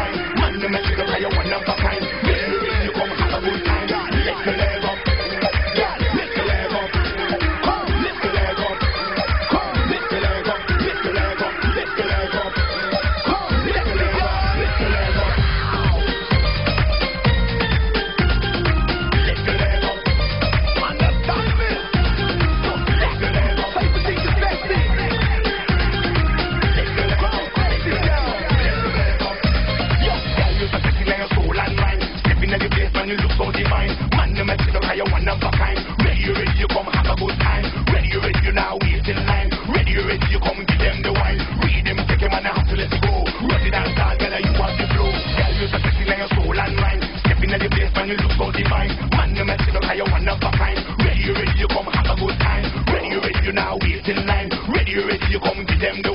wine. Man, you make it look like you one of a kind. When you ready, you come have a good time. Lift your leg up. Yeah, lift your leg up. Come, lift your leg up. Come, lift your leg up. Lift your leg up. Lift your leg up. Come, lift your leg up. Lift your leg up. Lift your leg up. Understand me? Lift your leg up. Say the thing is sexy. Lift your leg up. Lift your leg up. Yo, girl, you so sexy like your soul and mind. Stepping at the place, man, you look so divine. Man, you make it look like you're one of a kind. Ready, you come have a good time. Ready, you now wait in line. Ready, you come give them the wine. Read them, take him and I have to let it go. Run it down, girl, you have the flow. Girl, you so sexy like your soul and mind. Stepping at the place, man, you look so divine. Man, you make it look like you're one of a kind. Ready, you come have a good time. Ready, you now wait in line. Ready, you come give them the